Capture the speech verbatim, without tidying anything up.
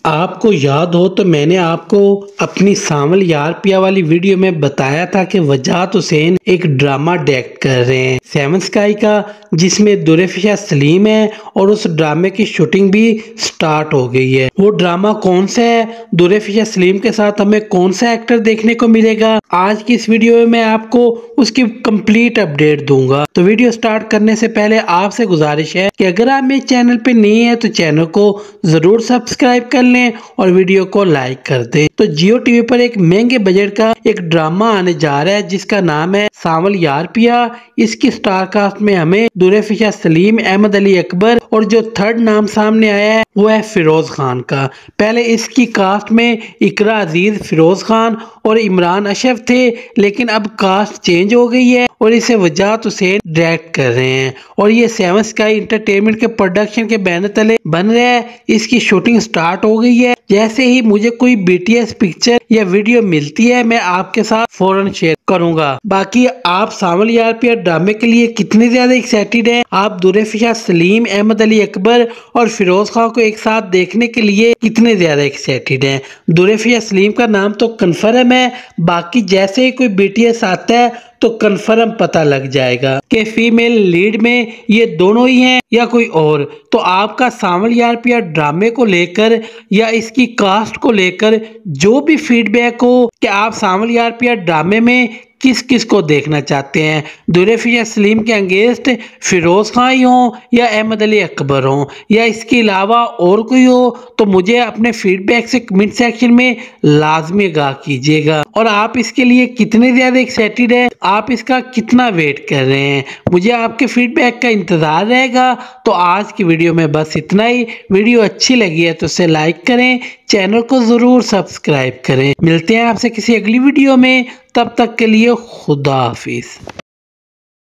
आपको याद हो तो मैंने आपको अपनी सांवल यार पिया वाली वीडियो में बताया था कि वजाहत हुसैन एक ड्रामा डायरेक्ट कर रहे हैं सेवन स्काई का, जिसमें दुरेफिशा सलीम है और उस ड्रामे की शूटिंग भी स्टार्ट हो गई है। वो ड्रामा कौन सा है, दुरेफिशा सलीम के साथ हमें कौन सा एक्टर देखने को मिलेगा, आज की इस वीडियो में मैं आपको उसकी कंप्लीट अपडेट दूंगा। तो वीडियो स्टार्ट करने से पहले आपसे गुजारिश है कि अगर आप मेरे चैनल पे नए हैं तो चैनल को जरूर सब्सक्राइब कर लें और वीडियो को लाइक कर दें। तो जियो टीवी पर एक महंगे बजट का एक ड्रामा आने जा रहा है जिसका नाम है सांवल यार पिया। इसकी स्टार कास्ट में हमें दुरेफिशा सलीम, अहमद अली अकबर और जो थर्ड नाम सामने आया है वो है फिरोज खान का। पहले इसकी कास्ट में इकरा अजीज, फिरोज खान और इमरान अशरफ थे, लेकिन अब कास्ट चेंज हो गई है और इसे वजाहत हुसैन डायरेक्ट कर रहे हैं और ये सेवन स्काई इंटरटेनमेंट के प्रोडक्शन के बैनर तले बन रहा है। इसकी शूटिंग स्टार्ट हो गई है। जैसे ही मुझे कोई बीटीएस पिक्चर या वीडियो मिलती है मैं आपके साथ फौरन शेयर करूंगा। बाकी आप सांवल यार पिया ड्रामे के लिए कितने ज्यादा एक्साइटेड हैं? आप दुरेफिशा सलीम, अहमद अली अकबर और फिरोज खान को एक साथ देखने के लिए कितने ज्यादा एक्साइटेड हैं? दुरेफिशा सलीम का नाम तो कन्फर्म है, बाकी जैसे ही कोई बीटीएस आता है तो कंफर्म पता लग जाएगा कि फीमेल लीड में ये दोनों ही हैं या कोई और। तो आपका सांवल यार पिया ड्रामे को लेकर या इसकी कास्ट को लेकर जो भी फीडबैक हो कि आप सांवल यार पिया ड्रामे में किस किस को देखना चाहते हैं, दुरेफिशा सलीम के अगेंस्ट फिरोज खान ही हो या अहमद अली अकबर हो या इसके अलावा और कोई हो, तो मुझे अपने फीडबैक से कमेंट सेक्शन में लाजमी आगाह कीजिएगा। और आप इसके लिए कितने ज़्यादा एक्साइटेड है, आप इसका कितना वेट कर रहे हैं, मुझे आपके फीडबैक का इंतज़ार रहेगा। तो आज की वीडियो में बस इतना ही। वीडियो अच्छी लगी है तो उसे लाइक करें, चैनल को ज़रूर सब्सक्राइब करें। मिलते हैं आपसे किसी अगली वीडियो में, तब तक के लिए खुदा हाफिज।